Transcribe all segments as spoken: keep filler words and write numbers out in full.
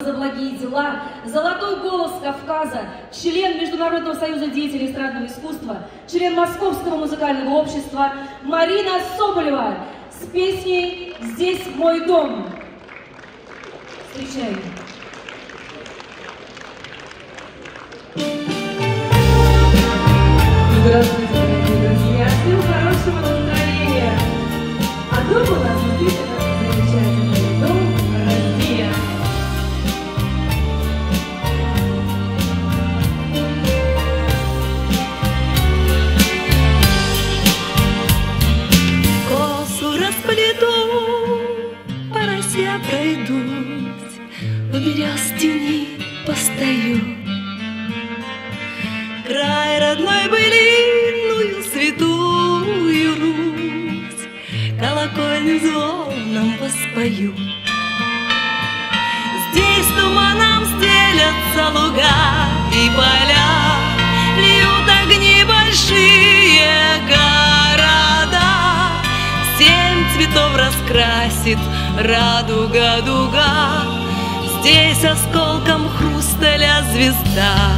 За благие дела, золотой голос Кавказа, член Международного союза деятелей эстрадного искусства, член Московского музыкального общества Марина Соболева с песней «Здесь мой дом». Встречаем. Здравствуйте, дорогие друзья! Всем хорошего настроения! А дом у нас действительно замечательный. Дом Россия. Косу расплету, по росе пройдусь, у берестяни постою. Край родной былинную святую Русь колокольным звоном воспою. Здесь туманом стелятся луга и поля, льют огни большие города. Семь цветов раскрасит радуга дуга, здесь осколком хрусталя звезда.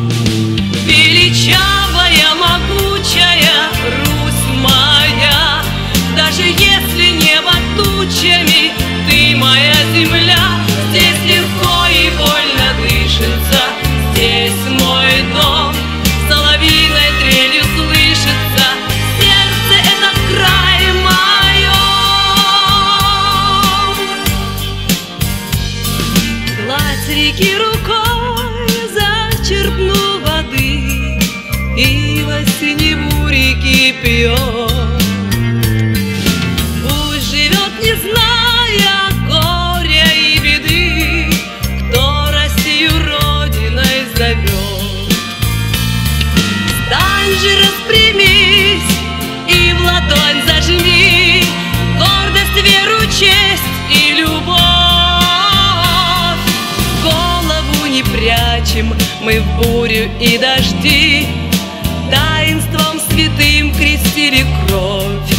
Величавая, могучая Русь моя, даже если небо тучами, ты моя земля. Здесь легко и вольно дышится, здесь мой дом, соловьиной трелью слышится, сердце — это край мое. Гладь реки рукой зачерпну воды, и во синеву реки пьет. Пусть живет, не зная горя и беды, кто Россию родиной зовет. Стань же, распрямись и в ладонь зажми гордость, веру, честь и любовь. Голову не прячем мы в бурю и дожди, таинством святым крестили кровь.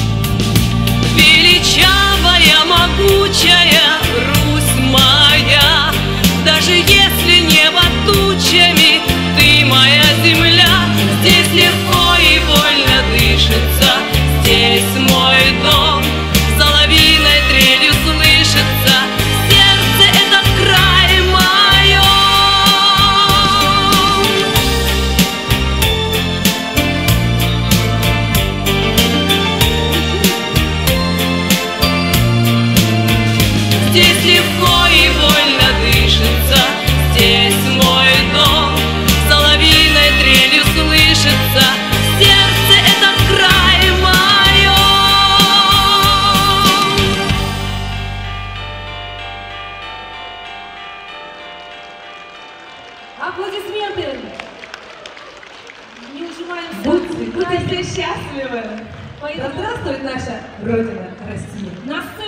Величавая, могучая Русь моя, даже если небо тучами, ты моя земля. Здесь легко и вольно дышится, здесь мой дом, соловьиной трелью слышится, сердце — это край мое. Здесь легко и вольно дышится, здесь мой дом, соловьиной трелью слышится, сердце — это край мое. Аплодисменты! Не ужимаем Будьте, будьте счастливы! Да здравствует наша Родина Россия! на сцену!